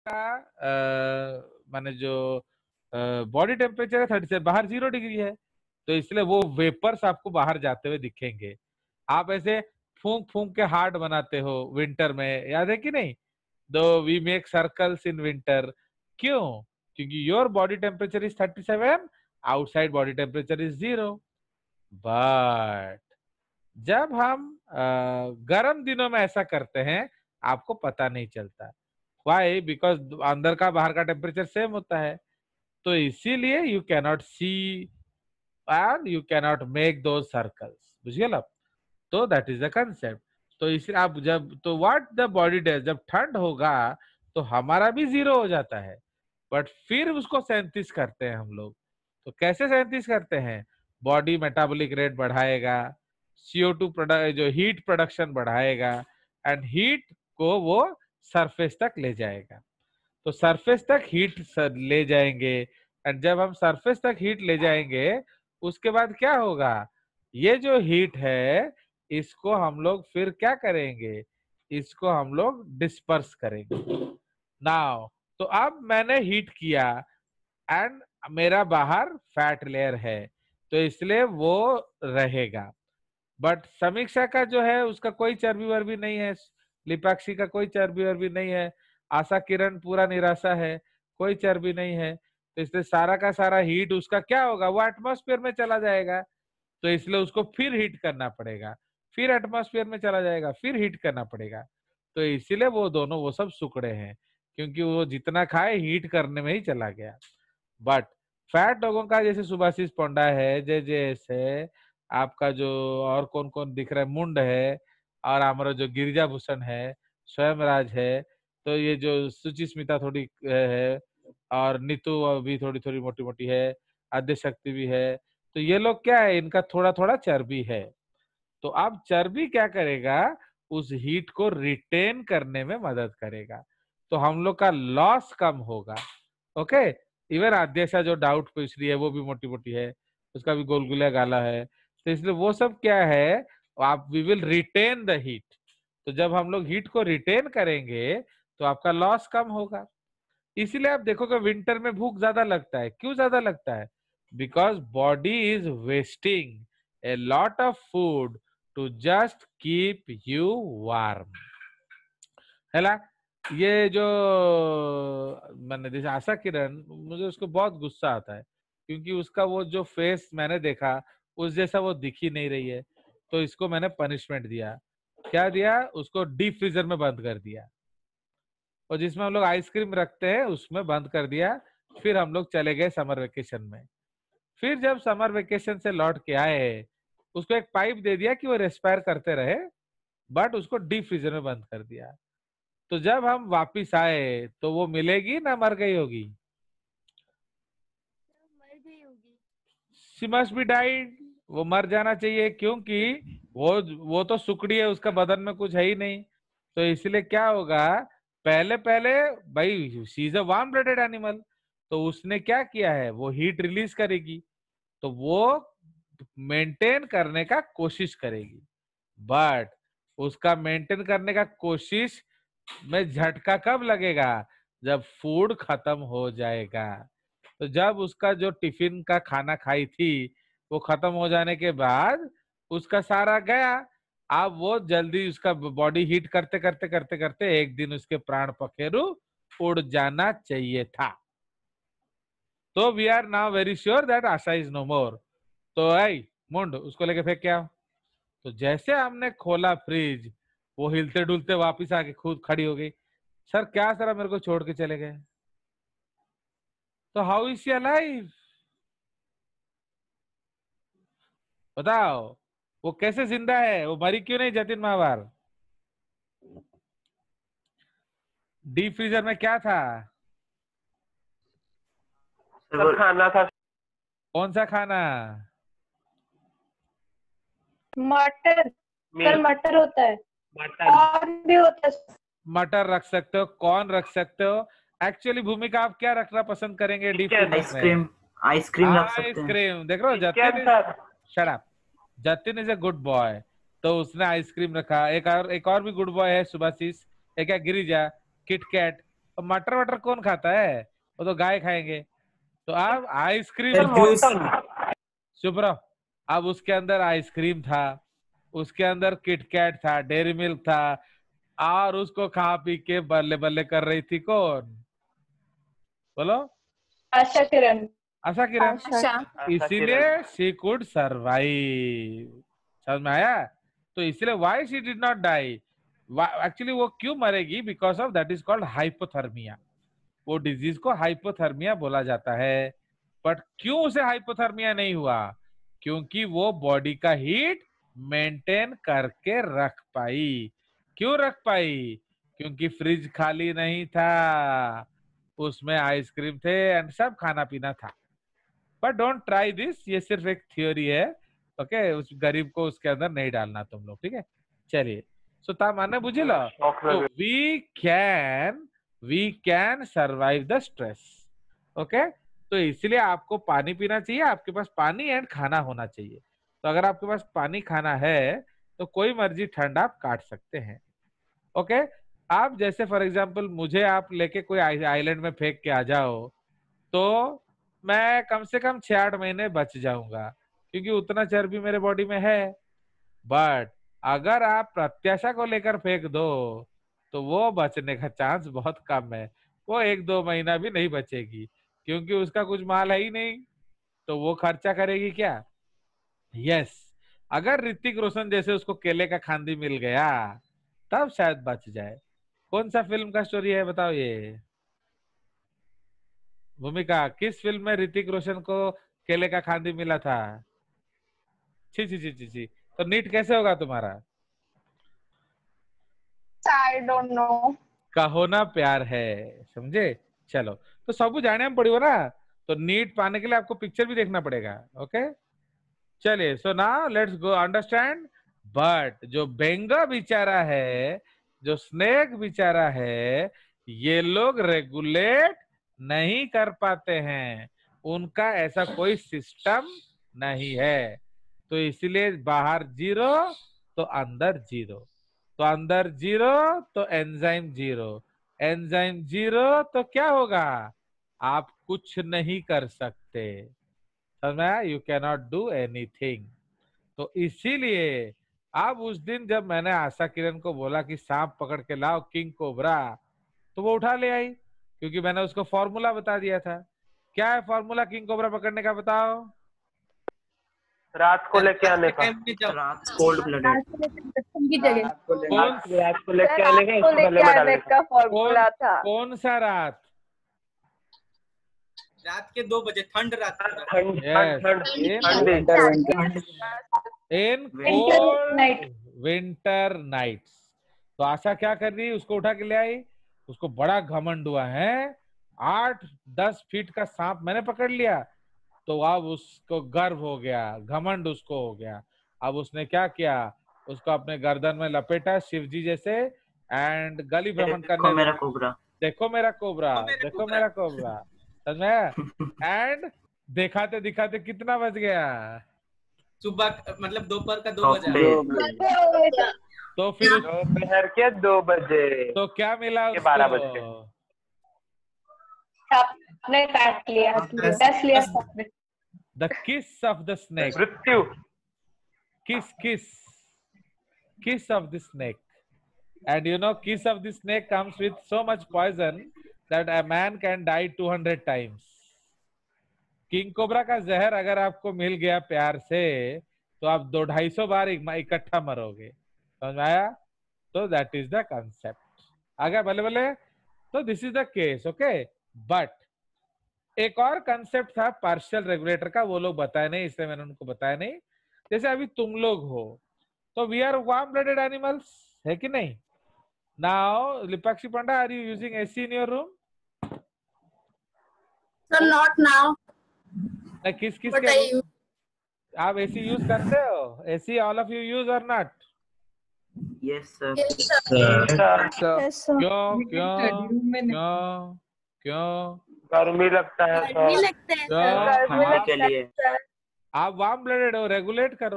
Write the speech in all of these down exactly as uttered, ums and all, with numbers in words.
का माने जो बॉडी टेम्परेचर है थर्टी सेवन, बाहर जीरो डिग्री है, तो इसलिए वो वेपर्स आपको बाहर जाते हुए दिखेंगे। आप ऐसे फूंक फूंक के हार्ट बनाते हो विंटर में, याद है कि नहीं? Do we make circles in winter, क्यों? क्योंकि your body temperature is thirty seven, outside body temperature is zero. But जब हम अ, गर्म दिनों में ऐसा करते हैं आपको पता नहीं चलता। वाई? बिकॉज अंदर का बाहर का टेम्परेचर सेम होता है, तो इसीलिए you cannot see and you cannot make दो सर्कल्स। बुझिए आप? तो दैट इज द कंसेप्ट। तो इसलिए आप जब तो व्हाट द बॉडी डज, जब ठंड होगा तो हमारा भी जीरो हो जाता है, बट फिर उसको सैंतीस करते हैं हम लोग। तो कैसे सैंतीस करते हैं? बॉडी मेटाबॉलिक रेट बढ़ाएगा, सीओ टू प्रोडक्ट जो हीट प्रोडक्शन बढ़ाएगा, एंड हीट को वो सरफेस तक ले जाएगा। तो सरफेस तक हीट ले जाएंगे, एंड जब हम सरफेस तक हीट ले जाएंगे उसके बाद क्या होगा? ये जो हीट है इसको हम लोग फिर क्या करेंगे? इसको हम लोग डिस्पर्स करेंगे। नाउ तो अब मैंने हीट किया एंड मेरा बाहर फैट लेयर है, तो इसलिए वो रहेगा। बट समीक्षा का जो है उसका कोई चर्बी वर्बी नहीं है, लिपाक्षी का कोई चर्बी वर्बी नहीं है, आशा किरण पूरा निराशा है, कोई चर्बी नहीं है, तो इसलिए सारा का सारा हीट उसका क्या होगा? वो एटमॉस्फेयर में चला जाएगा, तो इसलिए उसको फिर हीट करना पड़ेगा, फिर एटमॉस्फेयर में चला जाएगा, फिर हीट करना पड़ेगा। तो इसीलिए वो दोनों वो सब सुकड़े हैं, क्योंकि वो जितना खाए हीट करने में ही चला गया। बट फैट लोगों का जैसे सुभाषिस पोंडा है, जय जयस है, आपका जो और कौन कौन दिख रहा है, मुंड है, और हमारा जो गिरिजा भूषण है, स्वयंराज है, तो ये जो सुचिस्मिता थोड़ी है, और नीतू भी थोड़ी थोड़ी मोटी मोटी है, आद्य शक्ति भी है, तो ये लोग क्या है, इनका थोड़ा थोड़ा चर्बी है। तो अब चर्बी क्या करेगा? उस हीट को रिटेन करने में मदद करेगा, तो हम लोग का लॉस कम होगा। ओके? इवन आद्यशा जो डाउट पूछ रही है वो भी मोटी मोटी है, उसका भी गोलगुला गाला है, तो इसलिए वो सब क्या है, आप we will retain the heat. तो जब हम लोग हीट को रिटेन करेंगे तो आपका लॉस कम होगा। इसीलिए आप देखोगे विंटर में भूख ज्यादा लगता है। क्यों ज्यादा लगता है? Because body is wasting a lot of food to just keep you warm, है ना? ये जो मैंने जैसे आशा किरण, मुझे उसको बहुत गुस्सा आता है, क्योंकि उसका वो जो फेस मैंने देखा उस जैसा वो दिख ही नहीं रही है, तो इसको मैंने पनिशमेंट दिया। क्या दिया? उसको डीप फ्रीजर में बंद कर दिया, और जिसमें हम लोग आइसक्रीम रखते हैं उसमें बंद कर दिया। फिर हम लोग चले गए समर वेकेशन में। फिर जब समर वेकेशन से लौट के आए, उसको एक पाइप दे दिया कि वो रेस्पायर करते रहे, बट उसको डीप फ्रीजर में बंद कर दिया। तो जब हम वापिस आए तो वो मिलेगी ना मर गई होगी? मर गई होगी। She must be died. वो मर जाना चाहिए, क्योंकि वो वो तो सुकड़ी है, उसका बदन में कुछ है ही नहीं। तो इसलिए क्या होगा? पहले पहले भाई she is a warm blooded animal, तो उसने क्या किया है, वो हीट रिलीज करेगी, तो वो मेंटेन करने का कोशिश करेगी। बट उसका मेंटेन करने का कोशिश में झटका कब लगेगा? जब फूड खत्म हो जाएगा। तो जब उसका जो टिफिन का खाना खाई थी वो खत्म हो जाने के बाद उसका सारा गया। अब वो जल्दी उसका बॉडी हीट करते करते करते करते एक दिन उसके प्राण पखेरु उड़ जाना चाहिए था। तो we are now very sure that Asha is no more. तो आई मुंड उसको लेके फेंक के आओ। तो जैसे हमने खोला फ्रिज, वो हिलते डुलते वापिस आके खुद खड़ी हो गई। सर क्या सर, आप मेरे को छोड़ के चले गए? तो हाउ इज शी अलाइव? बताओ, वो कैसे जिंदा है? वो मरी क्यों नहीं जतिन महावर? डीप फ्रीजर में क्या था? सर खाना था। कौन सा खाना? मटर। सर मटर होता है, मटर और भी होता है। मटर रख सकते हो, कौन रख सकते हो। एक्चुअली भूमिका आप क्या रखना पसंद करेंगे डीप फ्रीजर में? आइसक्रीम। आइसक्रीम रख सकते हैं। आइसक्रीम। देख रहे हो Jatin is, shut up, Jatin is a good boy, तो उसने आइसक्रीम रखा। एक और एक और भी गुड बॉय है सुभाषिस, एक है गिरिजा, किटकैट, तो मटर वटर कौन खाता है, वो तो गाय खाएंगे। तो अब आइसक्रीम, चुप रहो। अब उसके अंदर आइसक्रीम था, उसके अंदर किटकैट था, डेयरी मिल्क था, और उसको खा पी के बल्ले बल्ले कर रही थी कौन, बोलो? आशा किरण। आशा किरण। आशा। इसीलिए शी कुड सर्वाइव। समझ में आया? तो इसलिए why she did not die, actually वो क्यों मरेगी, because of that is called hypothermia. वो डिजीज को हाइपोथर्मिया बोला जाता है। बट क्यों उसे हाइपोथर्मिया नहीं हुआ, क्योंकि वो बॉडी का हीट मेंटेन करके रख पाई। क्यों रख पाई? क्योंकि फ्रिज खाली नहीं था, उसमें आइसक्रीम थे एंड सब खाना पीना था। बट डोंट ट्राई दिस, ये सिर्फ एक थ्योरी है। ओके, उस गरीब को उसके अंदर नहीं डालना तुम लोग, ठीक है? चलिए, सो ता माने बुझिला, तो we can we can survive the stress. Okay, तो इसलिए आपको पानी पीना चाहिए, आपके पास पानी एंड खाना होना चाहिए। तो अगर आपके पास पानी खाना है तो कोई मर्जी ठंड आप काट सकते हैं। ओके, आप जैसे फॉर एग्जांपल मुझे आप लेके कोई आइलैंड में फेंक के आ जाओ, तो मैं कम से कम छह आठ महीने बच जाऊंगा, क्योंकि उतना चर्बी मेरे बॉडी में है। बट अगर आप प्रत्याशा को लेकर फेंक दो तो वो बचने का चांस बहुत कम है। वो एक दो महीना भी नहीं बचेगी, क्योंकि उसका कुछ माल है ही नहीं, तो वो खर्चा करेगी क्या? यस, अगर ऋतिक रोशन जैसे उसको केले का खांदी मिल गया तब शायद बच जाए। कौन सा फिल्म का स्टोरी है बताओ ये? भूमिका, किस फिल्म में ऋतिक रोशन को केले का खांदी मिला था? छी छी छी छी छी। तो नीट कैसे होगा तुम्हारा? I don't know. कहो ना प्यार है, समझे? चलो, तो सब जाने में पड़ेगा ना, तो नीट पाने के लिए आपको पिक्चर भी देखना पड़ेगा। ओके, चलिए, so now let's go understand. But जो बेंगा बेचारा है, जो स्नेक बेचारा है, ये लोग रेगुलेट नहीं कर पाते हैं, उनका ऐसा कोई सिस्टम नहीं है। तो इसलिए बाहर जीरो तो अंदर जीरो, तो अंदर जीरो तो एंजाइम जीरो, एंजाइम जीरो तो क्या होगा? आप कुछ नहीं कर सकते। समझ में आया? You cannot do anything. तो इसीलिए अब उस दिन जब मैंने आशा किरण को बोला कि सांप पकड़ के लाओ किंग कोबरा, तो वो उठा ले आई, क्योंकि मैंने उसको फॉर्मूला बता दिया था। क्या है फॉर्मूला किंग कोबरा पकड़ने का, बताओ? रात को लेके आने का, रात कोल्ड ब्लडेड की जगह कौन रात को लेके रात आने का, को इसको गले लेके में आने डालने का फॉर्मूला था। कौन सा रात? रात के दो बजे, ठंड रात को। ठंड Yes. ठंड ठंड इन कोल्ड विंटर नाइट्स। तो आशा क्या कर रही, उसको उठा के ले आई, उसको बड़ा घमंड हुआ है, आठ दस फीट का सांप मैंने पकड़ लिया। तो अब उसको गर्व हो गया, घमंड उसको हो गया। अब उसने क्या किया, उसको अपने गर्दन में लपेटा शिव जी जैसे, एंड गली भ्रमण करने मेरा कोबरा, देखो मेरा कोबरा, देखो मेरा कोबरा, समझ में? एंड दिखाते दिखाते कितना बज गया? सुबह मतलब दोपहर का दो बजे। तो फिर दोपहर के दो बजे तो क्या मिला उसको? बारह बजे आपने काट लिया, दस लिया सबने। द किस ऑफ द स्नेक, मृत्यु। किस किस kiss of the snake. And you know, kiss of the snake comes with so much poison that a man can die two hundred times. King cobra का जहर अगर आपको मिल गया प्यार से, तो आप दो ढाई सौ बार इकट्ठा मरोगे। समझ में आया? तो दैट इज द कंसेप्ट। आगे भले भले, तो this is the case. Okay, but एक और कंसेप्ट था पार्शियल रेगुलेटर का, वो लोग बताए नहीं, इसलिए मैंने उनको बताया नहीं। जैसे अभी तुम लोग हो, तो we are warm blooded animals, है कि नहीं? Now Lipakshi Panda, are you using AC in your room? Sir not now. किस किस के आप एसी यूज करते हो? AC all of you use और नॉट? Yes sir. क्यों क्यों क्यों क्यों? गर्मी लगता है सर, खाने के लिए। आप वार्म ब्लडेड हो, रेगुलेट करो,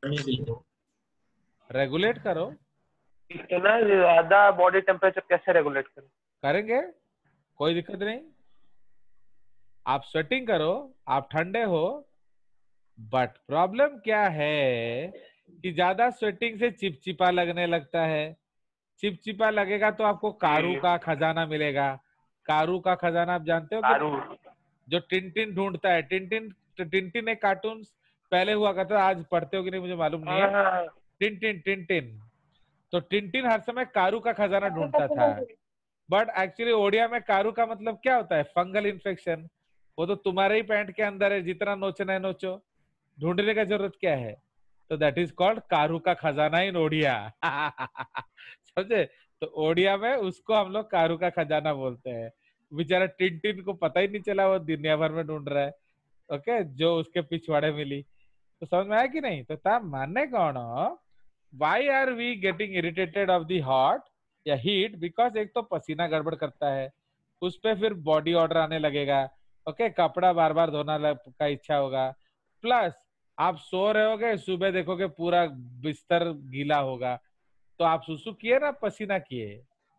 रेगुलेट करो। इतना ज्यादा बॉडी टेम्परेचर कैसे रेगुलेट करें? करेंगे, कोई दिक्कत नहीं, आप स्वेटिंग करो, आप ठंडे हो, बट प्रॉब्लम क्या है कि ज्यादा स्वेटिंग से चिपचिपा लगने लगता है। चिपचिपा लगेगा तो आपको कारू का खजाना मिलेगा। कारू का खजाना आप जानते हो कि कारू जो टिनटिन ढूंढता है। टिनटिन टिनटिन एक कार्टून पहले हुआ करता था, आज पढ़ते हो कि नहीं मुझे मालूम नहीं है। हाँ, टिनटिन टिनटिन तो टिनटिन हर समय कारू का खजाना ढूंढता था। बट एक्चुअली ओडिया में कारू का मतलब क्या होता है? Fungal infection. वो तो तुम्हारे ही पैंट के अंदर है, जितना नोचना है नोचो, ढूंढने का जरूरत क्या है? तो दैट इज कॉल्ड कारू का खजाना इन ओडिया। समझे? तो ओडिया में उसको हम लोग कारू का खजाना बोलते हैं। बेचारा टिनटिन को पता ही नहीं चला, वो दुनिया भर में ढूंढ रहा है। ओके, जो उसके पिछवाड़े मिली। तो समझ में आया कि नहीं? तो ता मानने कौन हो, why are we getting irritated of the hot या हीट? बिकॉज एक तो पसीना गड़बड़ करता है, उस पे फिर बॉडी ऑर्डर आने लगेगा। ओके, कपड़ा बार बार धोना का इच्छा होगा, प्लस आप सो रहे होगे, सुबह देखोगे पूरा बिस्तर गीला होगा, तो आप सुसु किए ना पसीना किए?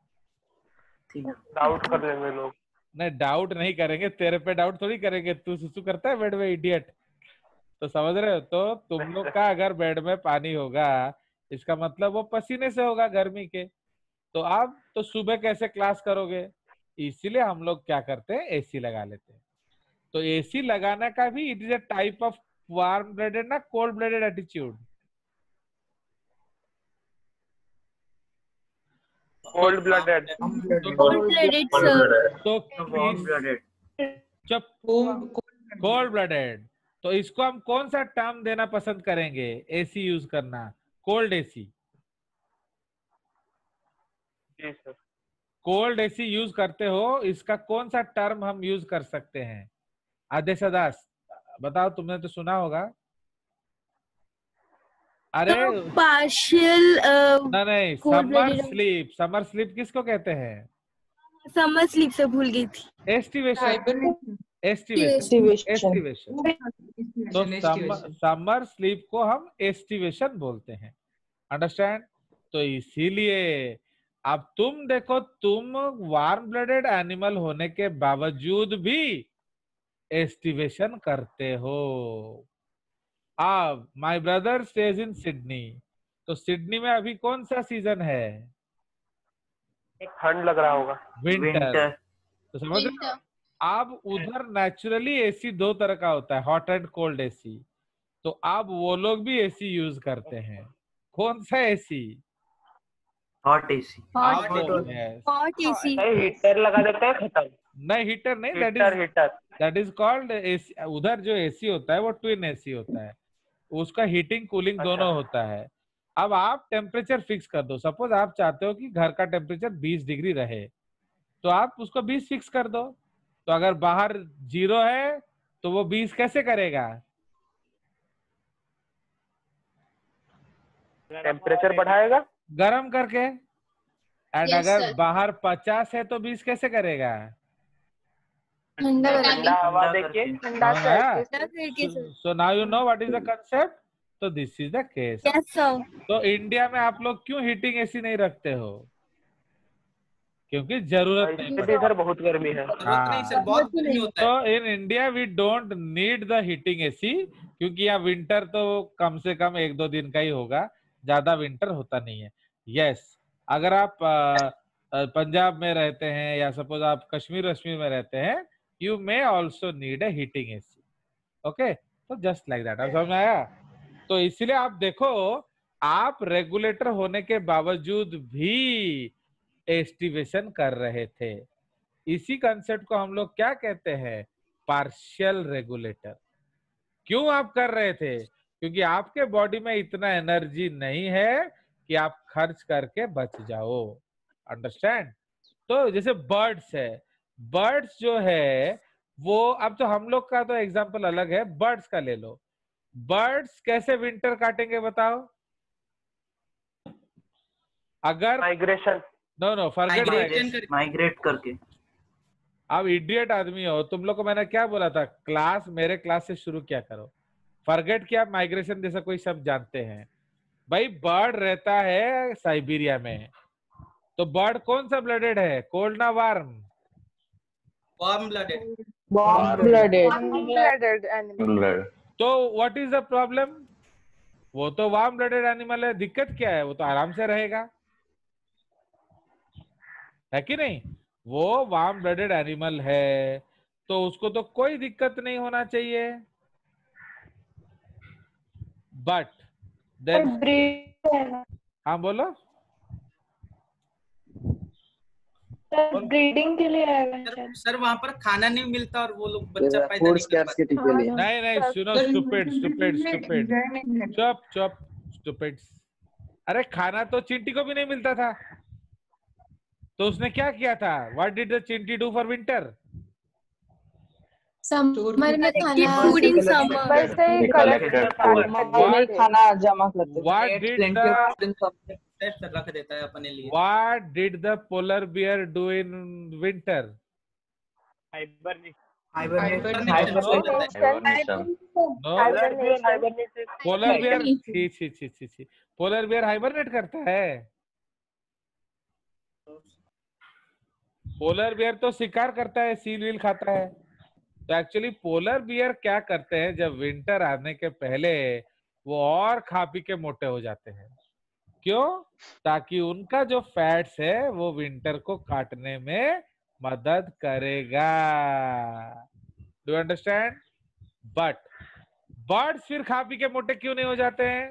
डाउट कर लेंगे लोग। नहीं, डाउट नहीं करेंगे, तेरे पे डाउट थोड़ी करेंगे। तू सुसु करता है बेड में, इडियट। तो समझ रहे हो? तो तुम लोग का अगर बेड में पानी होगा, इसका मतलब वो पसीने से होगा, गर्मी के। तो आप तो सुबह कैसे क्लास करोगे? इसीलिए हम लोग क्या करते हैं, एसी लगा लेते हैं। तो एसी लगाने का भी it is a type of warm blooded ना cold blooded attitude? Cold blooded. Cold blooded sir. तो वार्म ब्लडेड। चुप, कोल्ड ब्लडेड। तो इसको हम कौन सा टर्म देना पसंद करेंगे? एसी यूज करना, कोल्ड एसी। जी सर। कोल्ड एसी यूज करते हो, इसका कौन सा टर्म हम यूज कर सकते हैं? आदेश दास बताओ, तुमने तो सुना होगा। अरे पार्शियल ना, नहीं, cold summer blooded- sleep. Summer sleep किसको कहते हैं? समर स्लीप से भूल गई थी। एस्टिवेशन। एस्टिवेशन एस्टिवेशन तो समर समर स्लीप को हम एस्टिवेशन बोलते हैं। अंडरस्टैंड? तो इसीलिए अब तुम देखो, तुम वार्म ब्लडेड एनिमल होने के बावजूद भी एस्टिवेशन करते हो। अब my brother stage in Sydney, तो सिडनी में अभी कौन सा सीजन है? ठंड लग रहा होगा। विंटर। तो समझ रहे हो? अब उधर नेचुरली एसी दो तरह का होता है, हॉट एंड कोल्ड एसी। तो अब वो लोग भी एसी यूज करते हैं। कौन सा AC? Hot AC. Hot AC. Heater लगा देते हैं, खत्म। नहीं, हीटर नहीं, that heater is heater that is called AC. उधर जो एसी होता है वो ट्विन एसी होता है, उसका हीटिंग कूलिंग अच्छा। दोनों होता है। अब आप टेम्परेचर फिक्स कर दो। सपोज आप चाहते हो कि घर का टेम्परेचर बीस डिग्री रहे, तो आप उसको बीस फिक्स कर दो। तो अगर बाहर जीरो है तो वो बीस कैसे करेगा? टेम्परेचर बढ़ाएगा गर्म करके। एंड Yes, अगर sir. बाहर पचास है तो बीस कैसे करेगा? ठंडा ठंडा हवा देके। ठंडा हाँ, करके sir. So now you know what is the concept. तो this is the case. Yes sir. तो इंडिया में आप लोग क्यों हीटिंग एसी नहीं रखते हो? क्योंकि जरूरत नहीं इसलिए पड़ती। इधर बहुत गर्मी है। जरूरत नहीं सर, बहुत गर्मी होता है। तो in India we don't need the heating AC, क्योंकि यहाँ विंटर तो कम से कम एक दो दिन का ही होगा, ज्यादा विंटर होता नहीं है। यस, अगर आप पंजाब में रहते हैं या सपोज आप कश्मीर वश्मीर में रहते हैं, you may also need a heating AC. Okay, तो जस्ट लाइक दैट। अब समझ में आया? तो इसलिए आप देखो, आप रेगुलेटर होने के बावजूद भी एस्टिवेशन कर रहे थे। इसी कंसेप्ट को हम लोग क्या कहते हैं? Partial regulator. क्यों आप कर रहे थे? क्योंकि आपके बॉडी में इतना एनर्जी नहीं है कि आप खर्च करके बच जाओ। अंडरस्टैंड? तो जैसे बर्ड्स है, बर्ड्स जो है वो, अब तो हम लोग का तो एग्जांपल अलग है, बर्ड्स का ले लो। बर्ड्स कैसे विंटर काटेंगे बताओ? अगर migration. No no forget migration करके। माइग्रेट करके। अब इडियट आदमी हो तुम लोग को, मैंने क्या बोला था? क्लास, मेरे क्लास से शुरू क्या करो। फॉरगेट किया माइग्रेशन जैसा कोई शब्द जानते हैं? भाई बर्ड रहता है साइबेरिया में, तो बर्ड कौन सा ब्लडेड है, कोल्ड ना warm? Warm blooded. warm blooded blooded animal. blood तो व्हाट इज द प्रॉब्लम? वो तो वार्म ब्लडेड एनिमल है, दिक्कत क्या है? वो तो आराम से रहेगा, है कि नहीं? वो वार्म ब्लडेड एनिमल है तो उसको तो कोई दिक्कत नहीं होना चाहिए। बट देन ब्रीड हाँ बोलो। ब्रीडिंग के लिए आएगा सर शायद। सर वहाँ पर खाना नहीं मिलता और वो लोग बच्चा पैदा फूड नहीं कर पाते। स्कैर्सिटी के लिए नहीं नहीं सुनो, स्टूपिड स्टूपिड स्टूपिड, चुप चुप स्टूपिड। अरे खाना तो चिंटी को भी नहीं मिलता था, तो उसने क्या किया था? व्हाट डिड द चिंटी डू फॉर विंटर? समर में खाना फूड इन समर वैसे ही कलेक्ट खाना जमा करते What did the सर रख देता है अपने लिए। What did the polar bear do in winter? Hibernation hibernation No, polar bear छी छी छी छी छी polar bear हाइबरनेट करता है? पोलर बियर तो शिकार करता है, सील वील खाता है। तो एक्चुअली पोलर बियर क्या करते हैं, जब विंटर आने के पहले वो और खा पी के मोटे हो जाते हैं। क्यों? ताकि उनका जो फैट्स है वो विंटर को काटने में मदद करेगा। Do you understand? But birds फिर खा पी के मोटे क्यों नहीं हो जाते हैं?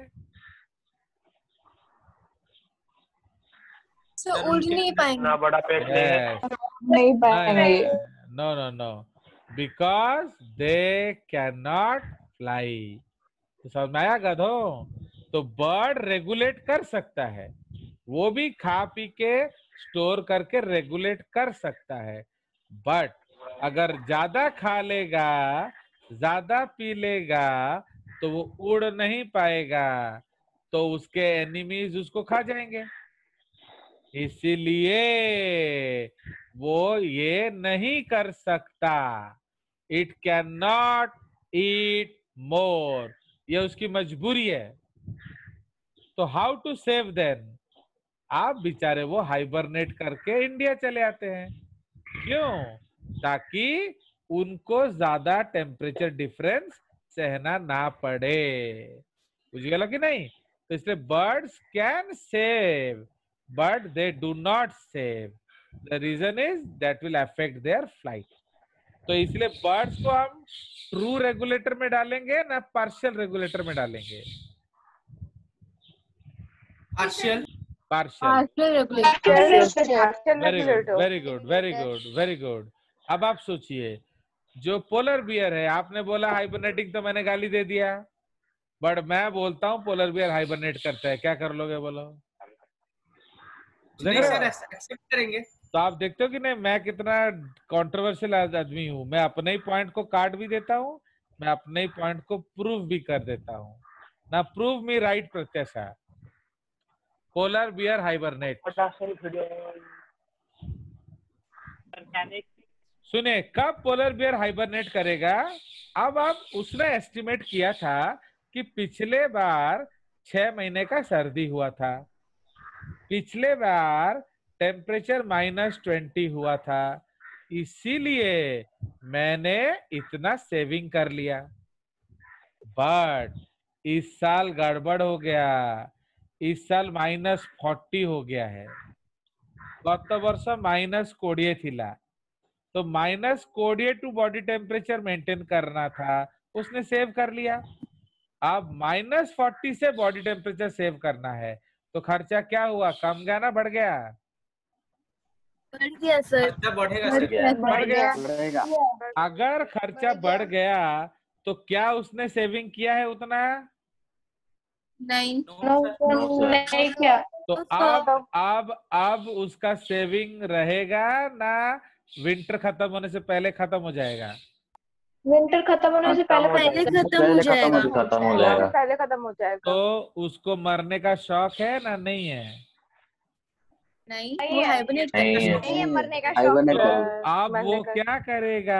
सो उड़ नहीं पाएंगे। ना बड़ा पेट नहीं है। Yes. नहीं पाएंगे। No, no, no. Because they cannot fly. तो समझ में आया गधों? तो बर्ड रेगुलेट कर सकता है, वो भी खा पी के स्टोर करके रेगुलेट कर सकता है। बट अगर ज्यादा खा लेगा, ज्यादा पी लेगा, तो वो उड़ नहीं पाएगा, तो उसके एनिमीज उसको खा जाएंगे। इसीलिए वो ये नहीं कर सकता। It can not eat more, ये उसकी मजबूरी है। तो हाउ टू सेव देम? आप बेचारे वो हाइबरनेट करके इंडिया चले आते हैं। क्यों? ताकि उनको ज्यादा टेम्परेचर डिफरेंस सहना ना पड़े। बुझ गया कि नहीं? तो इसलिए birds can save but they do not save. The reason is that will affect their flight. तो इसलिए बर्ड्स को हम ट्रू रेगुलेटर में डालेंगे ना पार्शियल रेगुलेटर में डालेंगे? Partial partial. Very good very good very good very good. अब आप सोचिए, जो पोलर बियर है, आपने बोला हाइबरनेटिंग, तो मैंने गाली दे दिया। बट मैं बोलता हूँ पोलर बियर हाइबरनेट करता है, क्या कर लोगे बोलो? नहीं सर एक्सेप्ट करेंगे। तो आप देखते हो कि नहीं मैं कितना कंट्रोवर्शियल आदमी हूँ। मैं अपने ही पॉइंट को काट भी देता हूँ, मैं अपने ही पॉइंट को प्रूव भी कर देता हूँ ना। प्रूव मी राइट प्रत्याशा। Polar bear hibernate. सुने, कब पोलर बियर हाइबरनेट करेगा? अब आप उसने एस्टिमेट किया था कि पिछले बार छह महीने का सर्दी हुआ था, पिछले बार टेम्परेचर माइनस ट्वेंटी हुआ था, इसीलिए मैंने इतना सेविंग कर लिया। बट इस साल गड़बड़ हो गया, इस साल माइनस फोर्टी हो गया है। गत वर्ष माइनस कोड़े थिला, तो माइनस कोड़े टू बॉडी टेम्परेचर मेंटेन करना था, उसने सेव कर लिया। अब माइनस फोर्टी से बॉडी टेम्परेचर सेव करना है, तो खर्चा क्या हुआ? कम गया ना बढ़ गया? बढ़ गया सर। खर्चा बढ़ेगा बढ़ सर। गया बढ़ गया। बढ़ेगा। अगर खर्चा बढ़ गया तो क्या उसने सेविंग किया है उतना? नहीं। नहीं क्या? तो अब अब अब उसका सेविंग रहेगा ना विंटर खत्म होने से पहले खत्म हो जाएगा? विंटर खत्म होने से पहले पहले खत्म हो जाएगा। खत्म हो जाएगा। पहले खत्म हो जाएगा। तो उसको मरने का शौक है ना? नहीं है? नहीं, वो हाइबरनेट नहीं है। नहीं है, मरने का Hibernate शौक तो है। अब मरने वो का- क्या करेगा?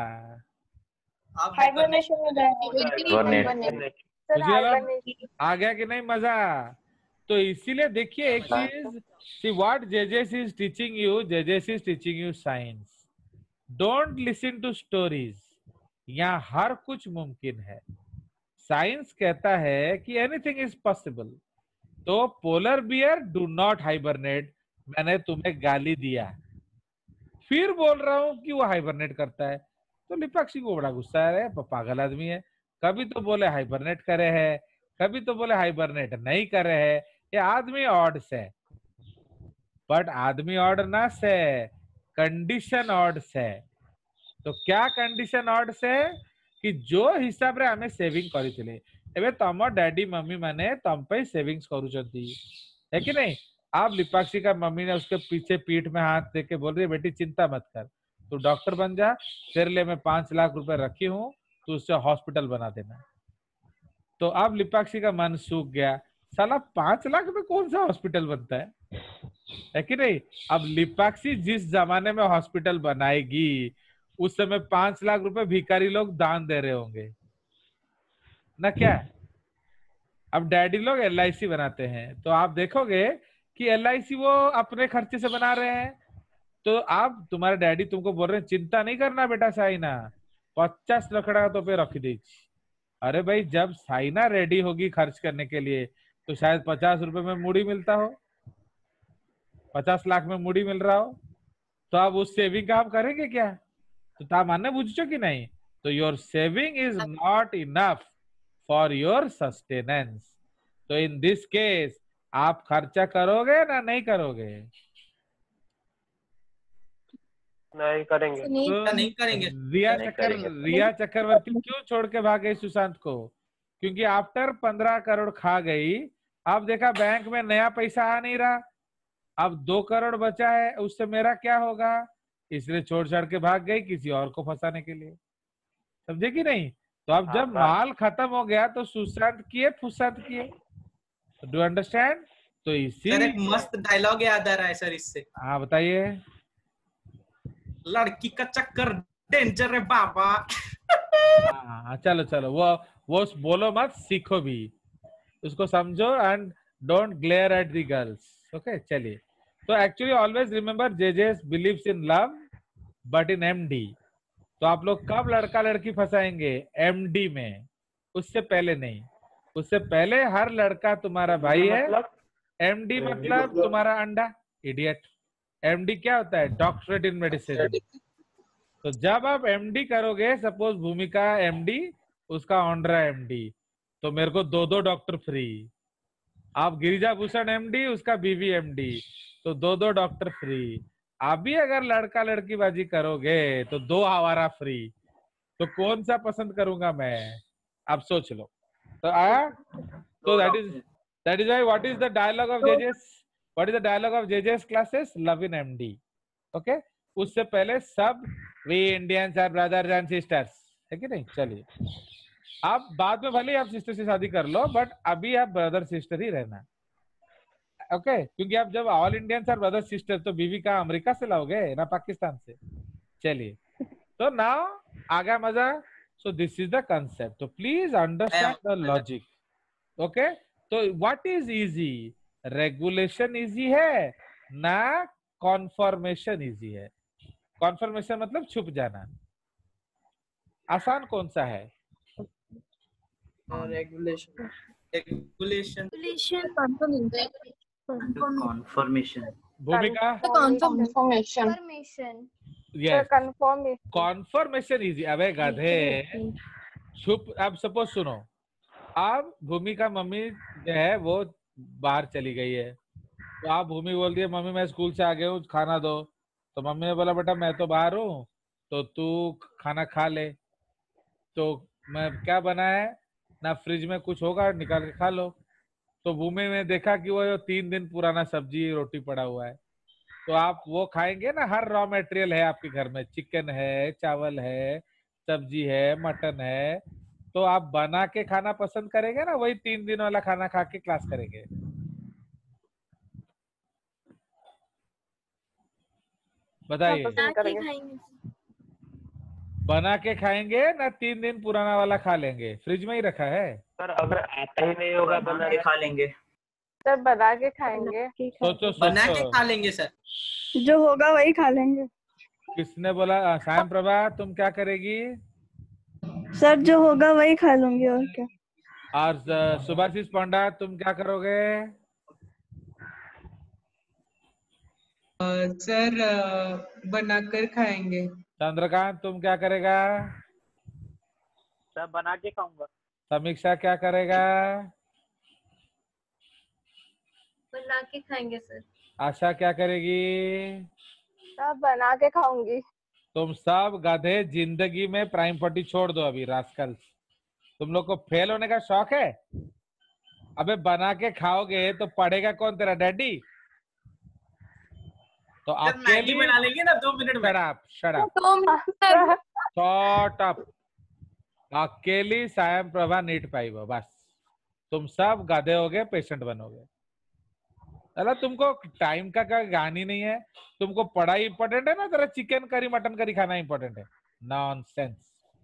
आप हाइबरनेशन में जाएगा। Hibernate। सर मुझे लगा- हाइबरनेशन। आ गया कि नहीं मजा? तो इसीलिए देखिए एक चीज, see what JJS is teaching you, JJS is teaching you science. Don't listen to stories. यहाँ हर कुछ मुमकिन है। साइंस कहता है कि एनीथिंग इज पॉसिबल। तो polar bear do not hibernate. मैंने तुम्हें गाली दिया, फिर बोल रहा हूं कि वो हाइबरनेट करता है। तो लिपाक्षी को बड़ा गुस्सा आ रहा है, पागल आदमी है। कभी तो बोले हाइबरनेट करे है, कभी तो बोले हाइबरनेट नहीं करे है। ये आदमी ऑड्स है, बट आदमी ऑड ना से कंडीशन ऑड्स है। तो क्या कंडीशन ऑड्स है कि जो हिसाब रे हमें सेविंग करिथिले एबे तम डैडी मम्मी माने तम पे सेविंग्स करूचंती है कि नहीं। आप लिपाक्षी का मम्मी ने उसके पीछे पीठ में हाथ दे के बोल रही है बेटी चिंता मत कर, तू डॉक्टर बन जा, तेरे लिए मैं पांच लाख रुपए रखी हूँ, तू उससे हॉस्पिटल बना देना। तो अब लिपाक्षी का मन सूख गया, साला पांच लाख में कौन सा हॉस्पिटल बनता है, है कि नहीं। अब लिपाक्षी जिस जमाने में हॉस्पिटल बनाएगी उस समय पांच लाख रुपए भिखारी लोग दान दे रहे होंगे ना क्या। अब डैडी लोग एल आई सी बनाते हैं, तो आप देखोगे कि एल आई सी वो अपने खर्चे से बना रहे हैं। तो आप तुम्हारे डैडी तुमको बोल रहे हैं चिंता नहीं करना बेटा साइना, पचास लखड़ा तो पे रख दी। अरे भाई जब साइना रेडी होगी खर्च करने के लिए तो शायद पचास रुपए में मुड़ी मिलता हो, पचास लाख में मुड़ी मिल रहा हो, तो आप उस सेविंग का आप करेंगे क्या। तो ता मानने बुझो कि नहीं। तो your saving is not enough for your sustenance. तो इन दिस केस आप खर्चा करोगे ना नहीं करोगे। नहीं करेंगे। तो नहीं करेंगे। रिया नहीं चक्कर करेंगे। रिया चक्रवर्ती क्यों छोड़ के भाग गई सुशांत को, क्योंकि आफ्टर पंद्रह करोड़ खा गई। अब देखा बैंक में नया पैसा आ नहीं रहा, अब दो करोड़ बचा है, उससे मेरा क्या होगा, इसलिए छोड़ छाड़ के भाग गई किसी और को फंसाने के लिए। समझे कि नहीं। तो अब जब माल खत्म हो गया तो सुशांत किए फुसांत किए। Do understand. तो इसी सर एक मस्त डायलॉग याद आ रहा है सर इससे। हाँ बताइए। लड़की का चक्कर डेंजर है बाबा। हाँ चलो चलो वो वो बोलो मत, सीखो भी, उसको समझो and don't glare at the girls. Okay चलिए। तो actually always remember JJS believes in love but in MD. तो आप लोग कब लड़का लड़की फंसाएंगे, एमडी में, उससे पहले नहीं। उससे पहले हर लड़का तुम्हारा भाई है। एमडी मतलब तुम्हारा अंडा, इडियट। एमडी क्या होता है, डॉक्टरेट इन मेडिसिन। तो जब आप एमडी करोगे, सपोज भूमिका एमडी, उसका ऑनरा एमडी, तो मेरे को दो दो डॉक्टर फ्री। आप गिरिजा भूषण एमडी, उसका बीवी एमडी, तो दो दो डॉक्टर फ्री। आप भी अगर लड़का लड़की बाजी करोगे तो दो आवारा फ्री। तो कौन सा पसंद करूंगा मैं, आप सोच लो। तो आया। तो that is that is why what is the dialogue of JJS, what is the dialogue of JJS classes, love in MD. Okay. उससे पहले सब we Indians are brothers and sisters, है कि नहीं। चलिए आप बाद में भले आप सिस्टर से शादी कर लो, बट अभी आप ब्रदर सिस्टर ही रहना। Okay okay? क्योंकि आप जब ऑल इंडियंस और ब्रदर सिस्टर, तो बीवी का अमेरिका से लाओगे ना पाकिस्तान से। चलिए तो नाउ आगा मजा। So this is the concept. तो please understand the logic. Okay. तो what is easy, regulation easy है ना कॉन्फर्मेशन इजी है। कॉन्फर्मेशन मतलब छुप जाना। आसान कौन सा है, regulation. Regulation conformation. Bhumika conformation. Yes conform conformation easy. अबे गधे छुप। अब सपोज सुनो, अब भूमिका मम्मी जो है वो बाहर चली गई है, तो आप भूमि बोल दिए मम्मी मैं स्कूल से आ गया हूँ खाना दो। तो मम्मी ने बोला बेटा मैं तो बाहर हूँ, तो तू खाना खा ले। तो मैं क्या बना है ना, फ्रिज में कुछ होगा निकाल के खा लो। तो भूमि ने देखा कि वो तीन दिन पुराना सब्जी रोटी पड़ा हुआ है, तो आप वो खाएंगे ना। हर रॉ मटेरियल है आपके घर में, चिकन है, चावल है, सब्जी है, मटन है, तो आप बना के खाना पसंद करेंगे ना, वही तीन दिन वाला खाना खा के क्लास करेंगे। बताइए बना के खाएंगे ना तीन दिन पुराना वाला खा लेंगे, फ्रिज में ही रखा है। सर अगर आता ही नहीं होगा बना के खा लेंगे सर, बना के खाएंगे। सोचो बना के सोचो खा लेंगे सर। जो होगा वही खा लेंगे। किसने बोला? सायं प्रभा तुम क्या करेगी? सर जो होगा वही खा लूंगी और क्या। और सुभाषिस पांडा तुम क्या करोगे? सर बनाकर खाएंगे। चंद्रकांत तुम क्या करेगा? सब बना के खाऊंगा। समीक्षा क्या करेगा? बना के खाएंगे सर। आशा क्या करेगी? सब बना के खाऊंगी। तुम सब गधे जिंदगी में प्राइम फोर्टी छोड़ दो अभी रास्कल। तुम लोग को फेल होने का शौक है? अबे बना के खाओगे तो पढ़ेगा कौन? तेरा डैडी? तो सर मैगी बना लेंगे ना दो मिनट में। शट अप, शट अप, तो सर शट अप। अकेली सायं प्रभा नीट पाइबो बस। तुम सब गधे होगे, पेशेंट बनोगे। अला तुमको टाइम का का ज्ञान ही नहीं है। तुमको पढ़ाई इंपॉर्टेंट है ना, तेरा चिकन करी मटन करी खाना इंपॉर्टेंट है। नॉनसेंस।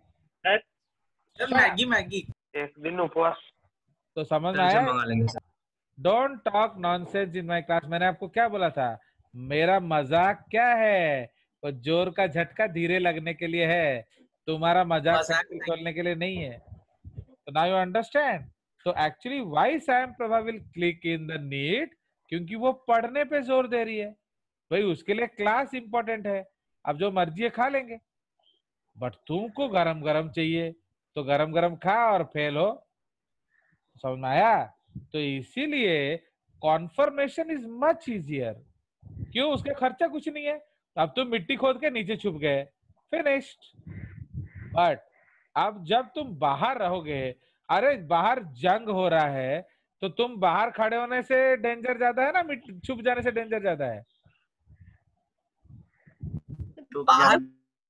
सर मैगी मैगी एक दिन उपवास। तो समझ में आया? Don't talk nonsense in my class. मैंने आपको क्या बोला था? मेरा मजाक क्या है? वो जोर का झटका धीरे लगने के लिए है, तुम्हारा मजाक फैक्ट्री खोलने के लिए नहीं है। तो नाउ यू अंडरस्टैंड। तो actually why Swayam Prabha will click in the NEET, क्योंकि वो पढ़ने पे जोर दे रही है भाई। उसके लिए क्लास इंपॉर्टेंट है। अब जो मर्जी है खा लेंगे, बट तुमको गरम गरम चाहिए तो गरम गरम खा और फेल हो। समझ में आया? तो इसीलिए कॉन्फर्मेशन इज मच इजियर। क्यों? उसका खर्चा कुछ नहीं है। अब तुम मिट्टी खोद के नीचे छुप गए, फिनिश्ड। बट अब जब तुम बाहर रहोगे, अरे बाहर जंग हो रहा है, तो तुम बाहर खड़े होने से डेंजर ज्यादा है ना मिट्टी छुप जाने से डेंजर ज्यादा है? बाहर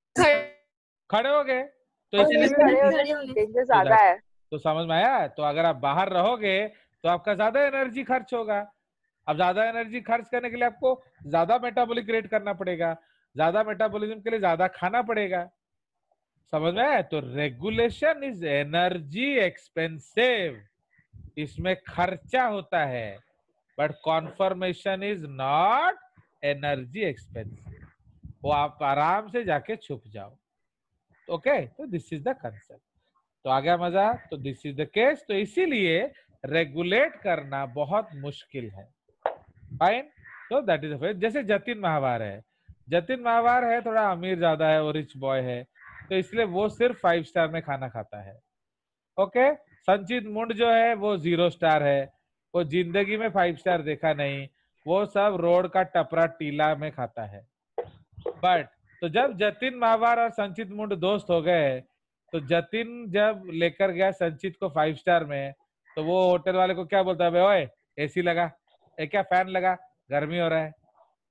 खड़े हो गए तो डेंजर ज्यादा है। तो समझ में आया? तो अगर आप बाहर रहोगे तो आपका ज्यादा एनर्जी खर्च होगा। अब ज्यादा एनर्जी खर्च करने के लिए आपको ज्यादा मेटाबॉलिक रेट करना पड़ेगा। ज्यादा मेटाबॉलिज्म के लिए ज्यादा खाना पड़ेगा। समझ में आया? तो रेगुलेशन इज एनर्जी एक्सपेंसिव, इसमें खर्चा होता है। But conformation is not energy expensive. वो आप आराम से जाके छुप जाओ। ओके, तो दिस इज द कंसेप्ट। तो आ गया मजा? तो दिस इज द केस। तो इसीलिए रेगुलेट करना बहुत मुश्किल है। फाइन। तो दैट इज अ, जैसे जतिन महावार है। जतिन महावार है थोड़ा अमीर ज्यादा है, वो रिच बॉय है, तो इसलिए वो सिर्फ फाइव स्टार में खाना खाता है। ओके। संचित मुंड जो है वो जीरो स्टार है, वो जिंदगी में फाइव स्टार देखा नहीं, वो सब रोड का टपरा टीला में खाता है। बट तो जब जतिन महावार और संचित मुंड दोस्त हो गए, तो जतिन जब लेकर गया संचित को फाइव स्टार में, तो वो होटल वाले को क्या बोलता है? ओए एसी लगा, ए क्या फैन लगा, गर्मी हो रहा है।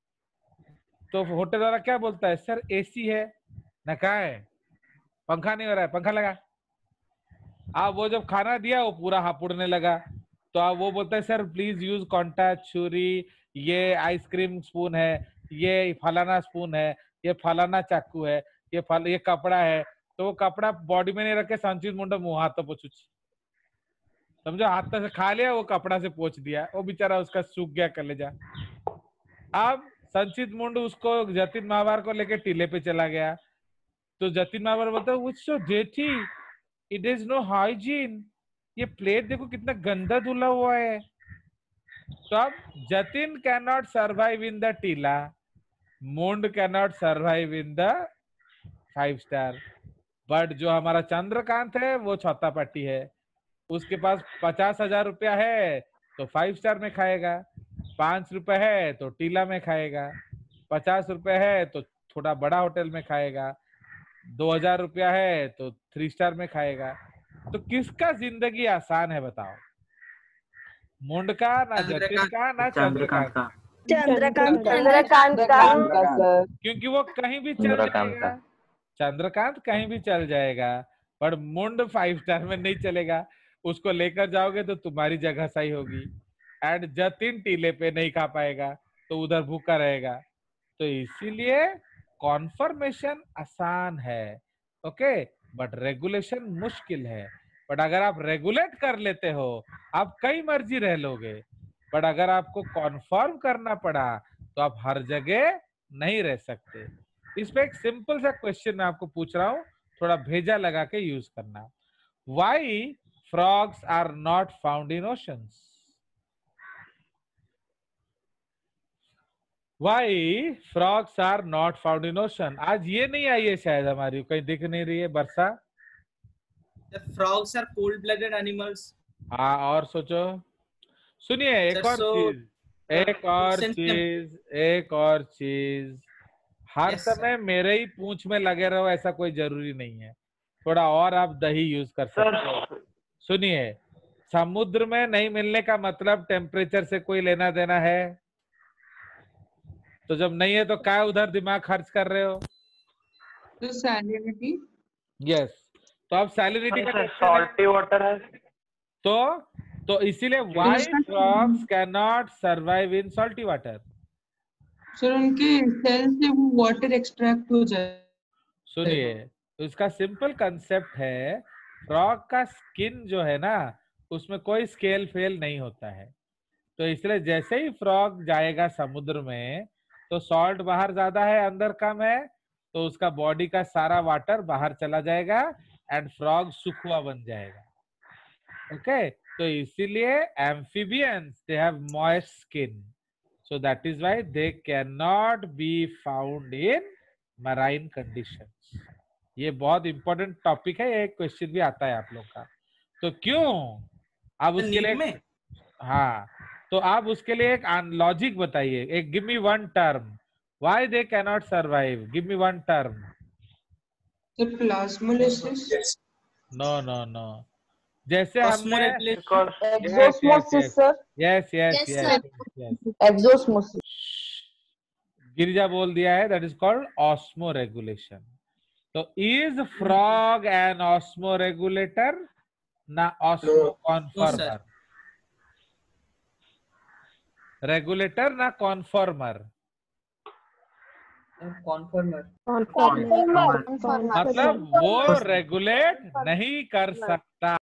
तो होटल वाला क्या बोलता है? सर एसी है ना, कहाँ है? पंखा नहीं हो रहा है, पंखा लगा। आप वो जब खाना दिया वो पूरा हापुड़ने लगा, तो आप वो बोलता है सर प्लीज यूज कांटा छुरी, ये आइसक्रीम स्पून है, ये फलाना स्पून है, ये फलाना चाकू है, ये फल ये कपड़ा है। तो वो कपड़ा बॉडी में नहीं रखे, संचित मुंडा मुंह हाथ तो पोछू, समझो हाथ से खा लिया, वो कपड़ा से पोछ दिया, वो बेचारा उसका सूख गया कलेजा। अब संचित मुंड उसको जतिन महावार को लेके टीले पे चला गया, तो जतिन महावार बोलता है what's so dirty, it is no hygiene, ये प्लेट देखो कितना गंदा धुला हुआ है। तो अब Jatin can not survive in the टीला, मुंड can not survive in the five star. But जो हमारा चंद्रकांत है वो छौता पट्टी है, उसके पास पचास हजार रुपया है तो फाइव स्टार में खाएगा, पांच रुपए है तो टीला में खाएगा, पचास रुपए है तो थोड़ा बड़ा होटल में खाएगा, दो हजार रुपया है तो थ्री स्टार में खाएगा। तो किसका जिंदगी आसान है बताओ? मुंड का ना जतिन का ना चंद्रकांत का? चंद्रकांत चंद्रकांत का। क्योंकि वो कहीं भी चल जाएगा, चंद्रकांत कहीं भी चल जाएगा, पर मुंड फाइव स्टार में नहीं चलेगा। उसको लेकर जाओगे तो तुम्हारी जगह सही होगी, एंड जतिन टीले पे नहीं खा पाएगा तो उधर भूखा रहेगा। तो इसीलिए कॉन्फर्मेशन आसान है, ओके, बट रेगुलेशन मुश्किल है। बट अगर आप रेगुलेट कर लेते हो आप कई मर्जी रह लोगे, बट अगर आपको कॉन्फर्म करना पड़ा तो आप हर जगह नहीं रह सकते। इस पे एक सिंपल सा क्वेश्चन मैं आपको पूछ रहा हूँ, थोड़ा भेजा लगा के यूज करना। Why frogs are not found in oceans? Why frogs are not found in ocean? आज ये नहीं आई है शायद हमारी, कहीं दिख नहीं रही है वर्षा। The frogs are cold-blooded animals. हाँ, और सोचो, सुनिए एक Sir, और so, चीज, एक और since चीज, एक और चीज, हर Yes, sir. समय मेरे ही पूंछ में लगे रहो ऐसा कोई जरूरी नहीं है, थोड़ा और आप दही यूज कर सकते हो। सर सुनिए, समुद्र में नहीं मिलने का मतलब टेम्परेचर से कोई लेना देना है? तो जब नहीं है तो क्या उधर दिमाग खर्च कर रहे हो? तो सैलिनिटी। यस, तो अब सैलिनिटी का सॉल्टी वाटर है। तो तो इसीलिए why frogs can not survive in salty water? Sir उनके सेल से वो वाटर एक्सट्रैक्ट हो जाए। सुनिए, तो इसका सिंपल कंसेप्ट है, फ्रॉग का स्किन जो है ना, उसमें कोई स्केल फेल नहीं होता है। तो इसलिए जैसे ही फ्रॉग जाएगा समुद्र में, तो सॉल्ट बाहर ज्यादा है अंदर कम है, तो उसका बॉडी का सारा वाटर बाहर चला जाएगा एंड फ्रॉग सुखुआ बन जाएगा। Okay okay? तो इसीलिए amphibians they have moist skin, so that is why they can not be found in marine conditions. ये बहुत इंपॉर्टेंट टॉपिक है, एक क्वेश्चन भी आता है आप लोग का। तो क्यों अब उसके लिए में? हाँ, तो आप उसके लिए एक लॉजिक बताइए, एक give me one term why they can not survive, give me one term. Sir plasmolysis. No no no, जैसे हमने exosmosis sir. Yes yes Yes, yes sir. Yes exosmosis. Girija बोल दिया है, that is called osmoregulation. तो is frog an osmoregulator ना osmoconformer? Regulator ना conformer? कॉन्फर्मर। कॉन्फर्मर। मतलब वो रेगुलेट नहीं कर सकता।